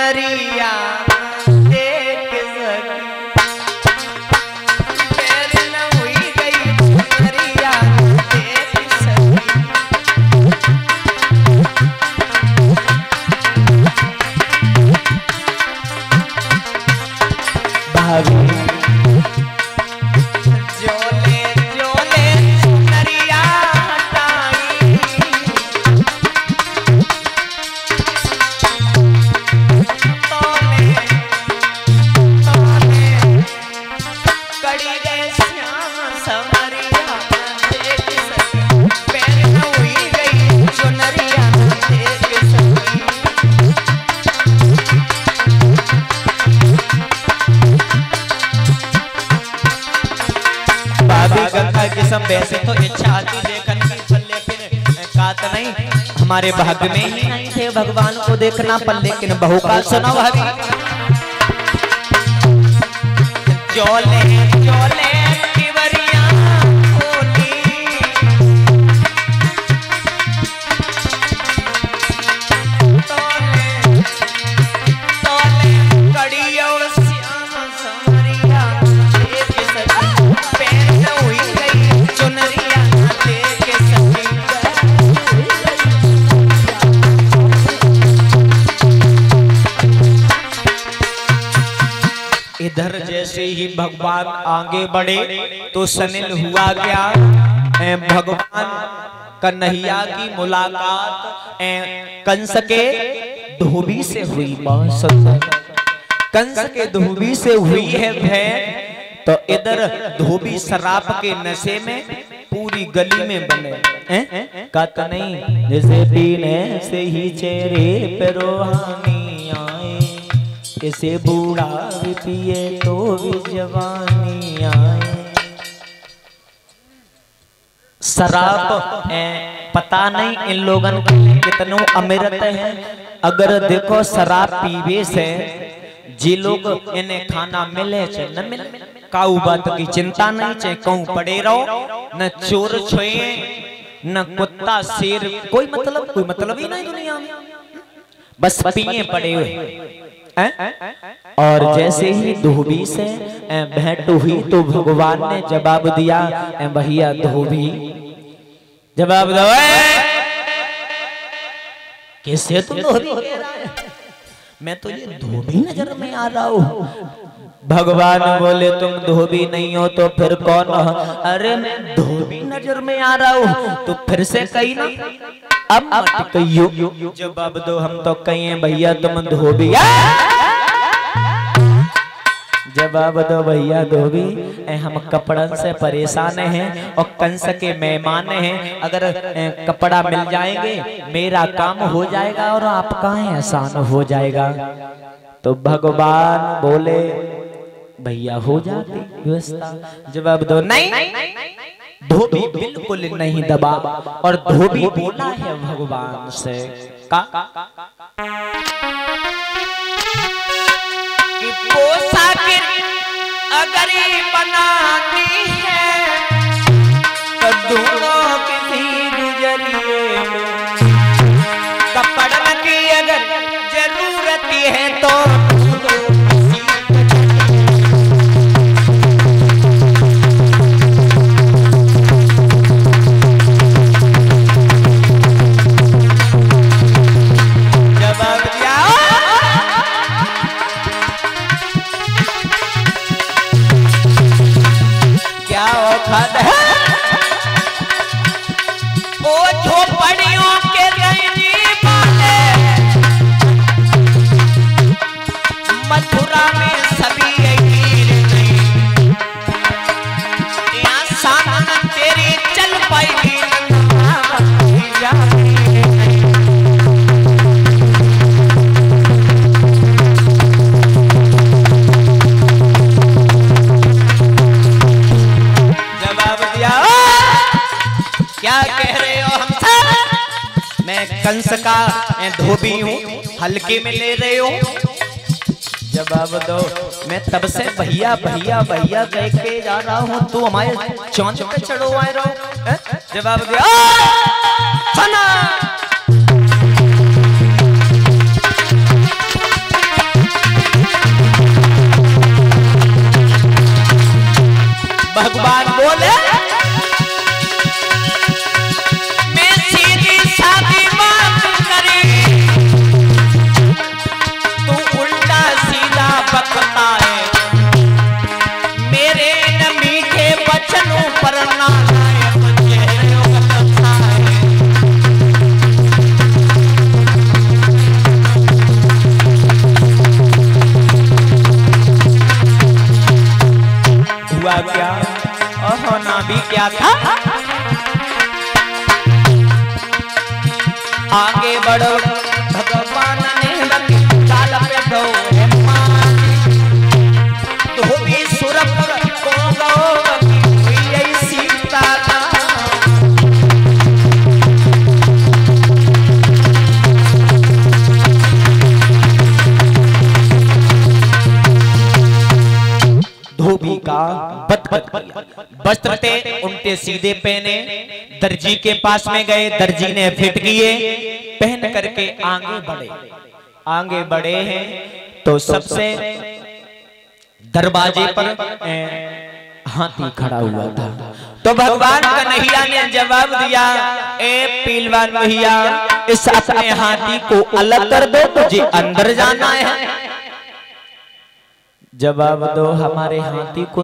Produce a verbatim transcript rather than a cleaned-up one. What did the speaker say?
चुनरिया देख सकी, पैर न हुई गई चुनरिया देख सकी। भाभी जोले जोले चुनरिया हटाई, तोले तोले कड़ी रे श्याम समरिया देख सकी, पैर न हुई गई चुनरिया देख सकी। भाभी गंगा किस्म वैसे तो इच्छा आती देखन की, पर लेकिन कात नहीं हमारे भाग्य में ही नहीं थे भगवान को देखना, पर लेकिन बहू का सुनो भाभी। जोले जोले तिवरिया खोली, तोले तोले कड़ियों श्याम समरिया देख सकी, पैर न हुई गई चुनरिया देख सकी। इधर जैसे ही भगवान आगे बढ़े तो सनिल हुआ क्या, भगवान कन्हैया की मुलाकात कंस के धोबी से हुई। कंस के धोबी से हुई है भेंट, तो इधर धोबी शराब के नशे में पूरी गली में बने कहता नहीं, जैसे पीने से ही चेहरे पे रोहानी आए, कैसे बूढ़ा भी पिए तो भी जवानी आए। शराब पता नहीं इन लोगन के कितनों अमृत है, अगर देखो शराब पीवे से जी लोग इन्हें खाना मिले चाहे न मिले, काऊ बात की चिंता नहीं, चाहे कहूँ पड़े रहो, न चोर छोए न कुत्ता शेर, कोई मतलब कोई मतलब ही नहीं दुनिया में, बस पिए पड़े हुए। और जैसे ही धोबी से भेंट हुई तो भगवान ने जवाब दिया, भैया धोबी जवाब दो, कैसे तुम धोबी कह रहा है, मैं तो ये धोबी नजर में आ रहा हूँ। भगवान बोले तुम धोबी नहीं हो तो फिर कौन हो? अरे मैं धोबी नजर में आ रहा हूँ तो फिर से कही ना, अब मत कहियो। जवाब दो, हम तो कहिए भैया तुम धोबी। जवाब दो भैया धोबी, हम कपड़न से परेशान हैं और कंस के मेहमान हैं, अगर कपड़ा मिल जाएंगे मेरा काम हो जाएगा और आपका एहसान हो जाएगा। तो भगवान बोले भैया हो जाती व्यवस्था। जवाब दो, नहीं धोबी बिल्कुल नहीं दबा। और धोबी बोला है भगवान से का कि पोशाक अगर बनानी है तो दोनों किसी गुजरिए कपड़ा की अगर जरूरत है तो कंस का धोबी हूँ, हल्के में ले रहे हो। जवाब दो, मैं तब से भैया भैया भैया कह के जा रहा हूँ, तू हमारे चौंच पे चढ़ो आए रहो। जवाब दिया सुना हाथी क्या था? आगे बढ़ो भगवान ने चाल पे दो धोबी सुरपुर को गो यही सीता था। धोबी का बत बत वस्त्र थे उनके सीधे पहने, दर्जी के पास में गए, दर्जी ने फिट किए, पहन करके आगे बढ़े। आगे बढ़े हैं तो सबसे दरवाजे पर हाथी खड़ा हुआ था। तो भगवान कन्हैया ने जवाब दिया, ए पीलवान भैया इस अपने हाथी को अलग कर दो, तुझे अंदर जाना है। जवाब दो हमारे हाथी को